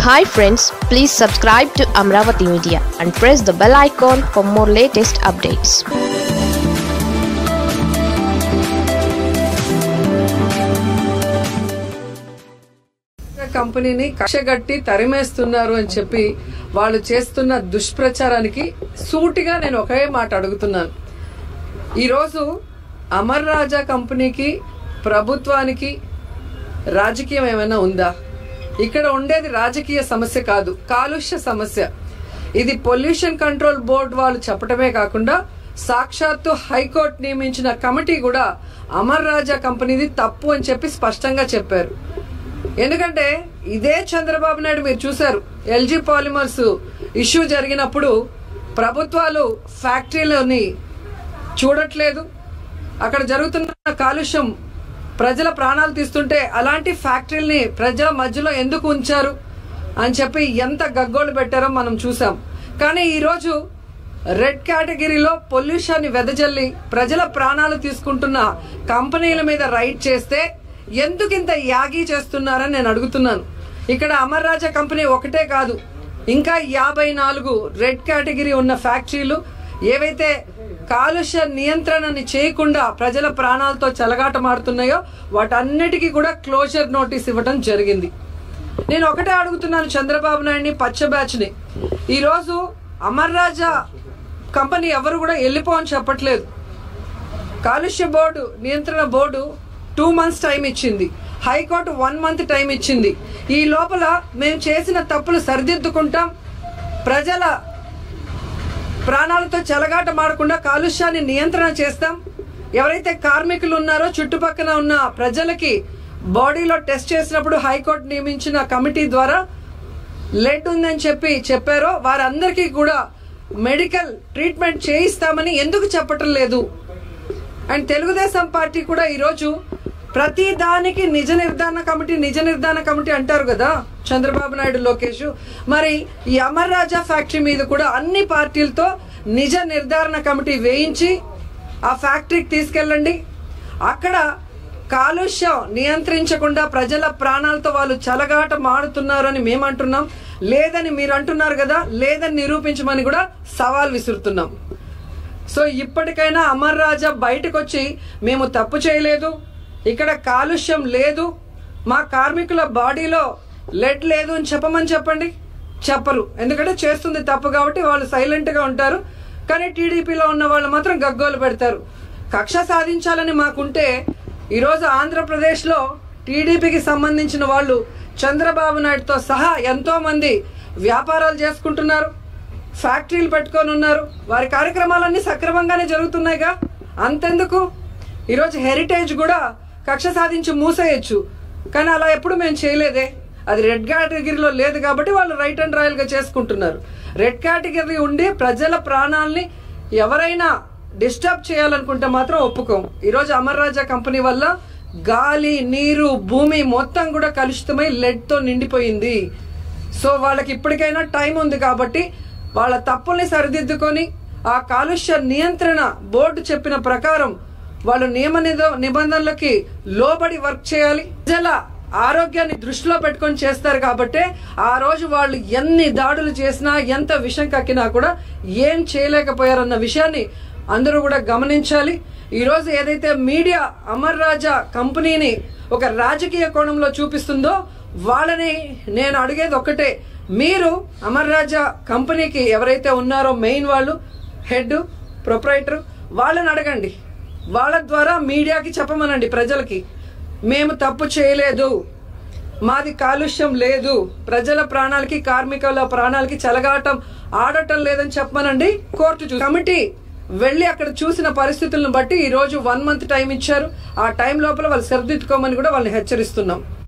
Hi friends, please subscribe to Amravati Media and press the bell icon for more latest updates. కంపెనీని కక్షగట్టి తరిమేస్తున్నారు అని చెప్పి వాళ్ళు చేస్తున్న దుష్ప్రచారానికి సూటిగా నేను ఒకే మాట అడుగుతున్నాను. ఈరోజు అమర్ రాజా కంపెనీకి ప్రభుత్వానికి రాజకీయం ఏమైనా ఉందా? ఇక్కడ ఉండేది రాజకీయ సమస్య కాదు, కాలుష్య సమస్య. ఇది పొల్యూషన్ కంట్రోల్ బోర్డు వాళ్ళు చెప్పటమే కాకుండా సాక్షాత్తు హైకోర్టు నియమించిన కమిటీ కూడా అమర్ రాజా కంపెనీది తప్పు అని చెప్పి స్పష్టంగా చెప్పారు. ఎందుకంటే ఇదే చంద్రబాబు నాయుడు మీరు చూశారు, ఎల్జీ పాలిమర్స్ ఇష్యూ జరిగినప్పుడు ప్రభుత్వాలు ఫ్యాక్టరీలోని చూడట్లేదు, అక్కడ జరుగుతున్న కాలుష్యం ప్రజల ప్రాణాలు తీస్తుంటే అలాంటి ఫ్యాక్టరీల్ని ప్రజల మధ్యలో ఎందుకు ఉంచారు అని చెప్పి ఎంత గగ్గోలు పెట్టారో మనం చూసాం. కానీ ఈరోజు రెడ్ కేటగిరీలో పొల్యూషన్ వెదజల్లి ప్రజల ప్రాణాలు తీసుకుంటున్న కంపెనీల మీద రైడ్ చేస్తే ఎందుకు ఇంత యాగీ చేస్తున్నారని నేను అడుగుతున్నాను. ఇక్కడ అమర్ రాజా కంపెనీ ఒకటే కాదు, ఇంకా 54 రెడ్ కేటగిరీ ఉన్న ఫ్యాక్టరీలు ఏవైతే కాలుష్య నియంత్రణని చేయకుండా ప్రజల ప్రాణాలతో చెలగాటమాడుతున్నాయో వాటన్నిటికీ కూడా క్లోజర్ నోటీస్ ఇవ్వడం జరిగింది. నేను ఒకటే అడుగుతున్నాను చంద్రబాబు నాయుడిని, పచ్చ బ్యాచ్ని. ఈరోజు అమర్ రాజా కంపెనీ ఎవరు కూడా వెళ్ళిపోవని చెప్పట్లేదు. కాలుష్య బోర్డు నియంత్రణ బోర్డు 2 months టైం ఇచ్చింది, హైకోర్టు 1 month టైం ఇచ్చింది. ఈ లోపల మేము చేసిన తప్పులు సరిదిద్దుకుంటాం, ప్రజల ప్రాణాలతో చెలగాట మాడకుండా కాలుష్యాన్ని నియంత్రణ చేస్తాం. ఎవరైతే కార్మికులు ఉన్నారో చుట్టుపక్కల ఉన్న ప్రజలకి బాడీలో టెస్ట్ చేసినప్పుడు హైకోర్టు నియమించిన కమిటీ ద్వారా లెడ్ ఉందని చెప్పారో వారందరికీ కూడా మెడికల్ ట్రీట్మెంట్ చేయిస్తామని ఎందుకు చెప్పటం లేదు? అండ్ తెలుగుదేశం పార్టీ కూడా ఈరోజు ప్రతి దానికి నిజ నిర్ధారణ కమిటీ అంటారు కదా చంద్రబాబు నాయుడు, లోకేష్. మరి ఈ అమర్ రాజా ఫ్యాక్టరీ మీద కూడా అన్ని పార్టీలతో నిజ నిర్ధారణ కమిటీ వేయించి ఆ ఫ్యాక్టరీకి తీసుకెళ్ళండి. అక్కడ కాలుష్యం నియంత్రించకుండా ప్రజల ప్రాణాలతో వాళ్ళు చెలగాట మాడుతున్నారు అని మేము అంటున్నాం. లేదని మీరు అంటున్నారు కదా, లేదని నిరూపించమని కూడా సవాల్ విసురుతున్నాం. సో ఇప్పటికైనా అమర్ రాజా బయటకు వచ్చి మేము తప్పు చేయలేదు, ఇక్కడ కాలుష్యం లేదు, మా కార్మికుల బాడీలో లెడ్ లేదు అని చెప్పమని చెప్పండి. చెప్పరు, ఎందుకంటే చేస్తుంది తప్పు కాబట్టి వాళ్ళు సైలెంట్గా ఉంటారు. కానీ టీడీపీలో ఉన్న వాళ్ళు మాత్రం గగ్గోలు పెడతారు. కక్ష సాధించాలని మాకుంటే ఈరోజు ఆంధ్రప్రదేశ్లో టీడీపీకి సంబంధించిన వాళ్ళు చంద్రబాబు నాయుడుతో సహా ఎంతో మంది వ్యాపారాలు చేసుకుంటున్నారు, ఫ్యాక్టరీలు పెట్టుకొని ఉన్నారు, వారి కార్యక్రమాలన్నీ సక్రమంగానే జరుగుతున్నాయిగా. అంతెందుకు ఈరోజు హెరిటేజ్ కూడా కక్ష సాధించి మూసేయచ్చు, కానీ అలా ఎప్పుడు మేము చేయలేదే. అది రెడ్ కేటగిరీలో లేదు కాబట్టి వాళ్ళు రైట్ అండ్ రాయల్ గా చేసుకుంటున్నారు. రెడ్ కేటగిరీ ఉండి ప్రజల ప్రాణాలని ఎవరైనా డిస్టర్బ్ చేయాలనుకుంటే మాత్రం ఒప్పుకోం. ఈరోజు అమర్ రాజా కంపెనీ వల్ల గాలి, నీరు, భూమి మొత్తం కూడా కలుషితమై లెడ్ తో నిండిపోయింది. సో వాళ్ళకి ఇప్పటికైనా టైం ఉంది కాబట్టి వాళ్ళ తప్పుల్ని సరిదిద్దుకొని ఆ కాలుష్య నియంత్రణ బోర్డు చెప్పిన ప్రకారం వాళ్ళు నియమ నిబంధనలకి లోబడి వర్క్ చేయాలి. ప్రజల ఆరోగ్యాన్ని దృష్టిలో పెట్టుకొని చేస్తారు కాబట్టి ఆ రోజు వాళ్ళు ఎన్ని దాడులు చేసినా ఎంత విషం కక్కినా కూడా ఏం చేయలేకపోయారన్న విషయాన్ని అందరూ కూడా గమనించాలి. ఈరోజు ఏదైతే మీడియా అమర్ రాజా కంపెనీని ఒక రాజకీయ కోణంలో చూపిస్తుందో వాళ్ళని నేను అడిగేది ఒక్కటే, మీరు అమర్ రాజా కంపెనీకి ఎవరైతే ఉన్నారో మెయిన్ వాళ్ళు, హెడ్, ప్రొపరైటర్, వాళ్ళని అడగండి. వాళ్ళ ద్వారా మీడియాకి చెప్పమనండి, ప్రజలకి మేము తప్పు చేయలేదు, మాది కాలుష్యం లేదు, ప్రజల ప్రాణాలకి కార్మికుల ప్రాణాలకి చెలగాటం ఆడటం లేదని చెప్పమనండి. కోర్టు కమిటీ వెళ్ళి అక్కడ చూసిన పరిస్థితులను బట్టి ఈ రోజు 1 month టైం ఇచ్చారు. ఆ టైం లోపల వాళ్ళు సరిదిద్దుకోమని కూడా వాళ్ళని హెచ్చరిస్తున్నాం.